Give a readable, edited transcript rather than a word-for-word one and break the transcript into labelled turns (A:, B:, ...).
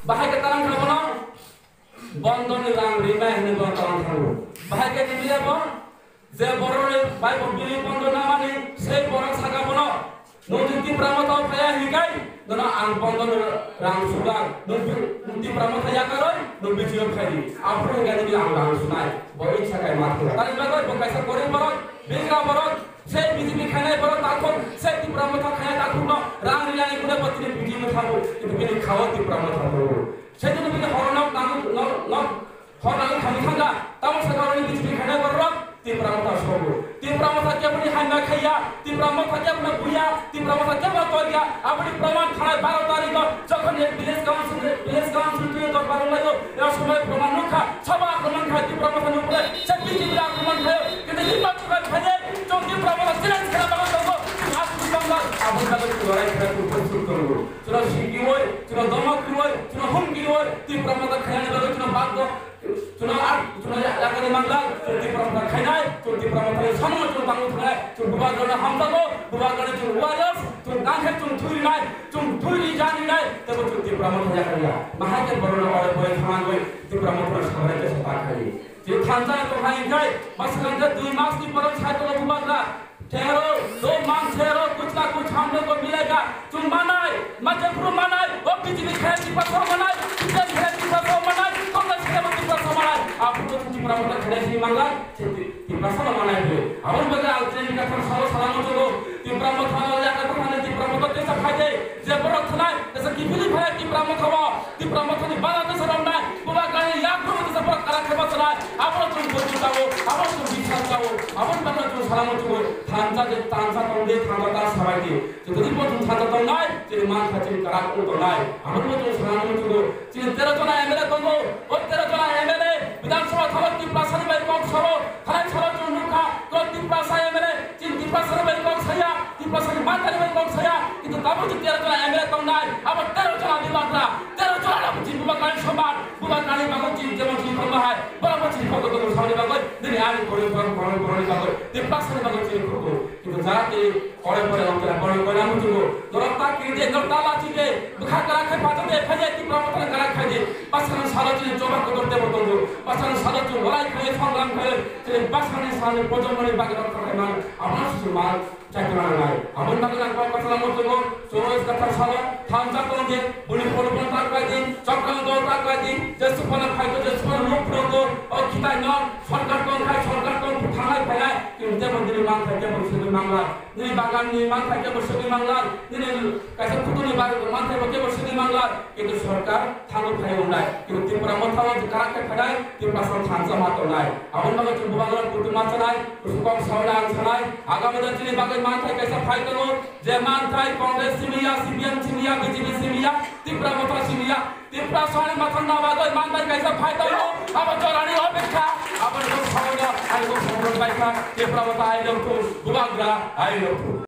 A: bahay ka tarang kabo bondon ni rang rimay ni bo tarang kabo bahay ka nimile bo je borore bai bili bondon namani sei borang saga bono nunti pramata phaya hikai dono ang bondon rang sugang nunti pramata ya karoi nunti jiyo phai apro gani bi ang rang sunai bo ichha kai mat tari bagoi bo kaisa kore borot binga borot sei bijimi khanai borot takon sei ti pramata khaya takon rang rilani kune patri bijimi khabo itu bini khawa ti pramata bo sei jone bini hornak no hornak khani khanga tam sagaroni bijimi khanai borot ti pramata sobo ti pramata ke bini hanga khaya ti pramata ke bini buya ti pramata ke bini toria abani praman khanai 12 তারিখ যখন village council তুই তোর বারো লাগো এর সময় প্রমাণ রক্ষা সবা আক্রমণ খায় ti pramata উপরে সে বিজেপি আক্রমণ খায় কিন্তু হিম্মত করে খায় চৌকি pramata সিলেন্স খেলা বাবা দেবো আজকে বাংলা আবুল কাদের লড়াই খেলা উপস্থিত করব চলো শিগি হই চলো দমক হই চলো হুমকি হই ti pramata খায় না চলো বাধ্য চলো লাগানি মাংলা ti pramata খায় না ti pramata সামনে চলো বাংলা খায় চলো বুবা গড়া হামদাগো বুবা গড়া চলো ওয়ারিয়ার্স চলো গাঁখে চলো থুই নাই চলো থুই জানি নাই তবে চলো ti pramata খায় না মাহাকে বড় বড় বড় খামান হই ti pramata সামনে কে সাথে খাই যে খানজা তো ভাই গায় মাসকান যে 2 মাস की परम छात्र बुबा का ठहरो 2 मांग ठहरो कुछ ना कुछ हम लोग को मिलेगा तुम मनाए मजबूर मनाए वो बिजली खेल की पसो मनाए जब खेल की पसो मनाए कांग्रेस के मत पसो मनाए आप लोग ti pramata खेल की मांगा ti पसो मनाए हो और बगा आउटरेन का थोड़ा सालो सलाम तो ti pramata वाला का तो ti pramata के सब फायदे जे बरो थनाय जैसे कि बिली भाई ti pramata हो ti pramata ni बाला तो सरम ना बुबा का या प्रो तो सब करा के बसलाय आप लोग तुम बोलताओ आप लोग तुम বিশ্বাসও আপন বাবা তো সালাম তো থানজা যে তানজা তন্দে থানজা তার সবাই দিয়ে যদি প্রথম থানজা তো নাই যে মান খাচি করা তো নাই আপন তো সালাম তো যে 13 জন এমএলএ তো ও 13 জন এমএলএ বিধানসভা থাকি প্রাসাদ বাই কম সরো থাই সরো জুনুকা কতি প্রাসা এমএলএ চিন্তি প্রাসাদ বাই কম ছায়া তি প্রাসাদ মাতারি বাই কম ছায়া কিন্তু তাবো যে 13 জন এমএলএ তো নাই আবার 13 জন আদিবাসীরা 13 জন আদিবাসী বুবা কালী সমান বুবা কালী বাগো চিন যেমন চিন করতে হয় বরাবর চিন করতে তো সামনে বাগো দিনে আমি করে করে বাগো তি প্রাসাদ বাগো চিন করতে কিন্তু যাতে পরে অন্তরা করে আমি তো দরতা কি যে দরতালা চিকে বুখা করা খাই পাতে ফেলে তি pramata করা খাই যে পাছান সারা চিন জমা করতে মত পাছান সারা চিন লড়াই করে সংগ্রাম করে যে পাছানের সামনে প্রজন্মনে বাগি রক্ষা করে মান আমার সুমাল চাকরা নাই আমন বাগা কথা মত সোজ কথা সারা থানজা তো যে বুনি পরপন তার কাজে চক্রান্ত তো তার কাজে যে সুপনা খাইতো যে সুপনা লোক প্রতো ও খিতাই ন সরকার কোন খাই সরকার কোন থানায় ফেলায় কিন্তু মন্দির মান থাকে বসে বাংলা নি বাগান নি মান থাকে বসে বাংলা নি কাছে ফুটুনি বাগান মান থাকে বসে বাংলা কিন্তু সরকার থানো ফাইও নাই কিন্তু ত্রিপুরা মথাও যে কারাকে ফেলায় ত্রিপুরা সব থানজা মাতো নাই আমন বাগা যে বুবাগর কুটু মাছ নাই সুকম সাওলা আনছানাই আগামী দিনে বাগা মান থাকে कैसा फाइट करो जे मान थाई कांग्रेस सिमिया सीपीएम सिमिया बीजेपी सिमिया ত্রিপুরা মথা সিমিয়া ত্রিপুরা সনে মাথন্না বাগৈ মান থাই कैसा फाइट करो अब जरानी अपेक्षा अब लोग सावला आइ लोग संबंध बाइका ত্রিপুরা মথা आइ लोग बुबाग्रा आइ लोग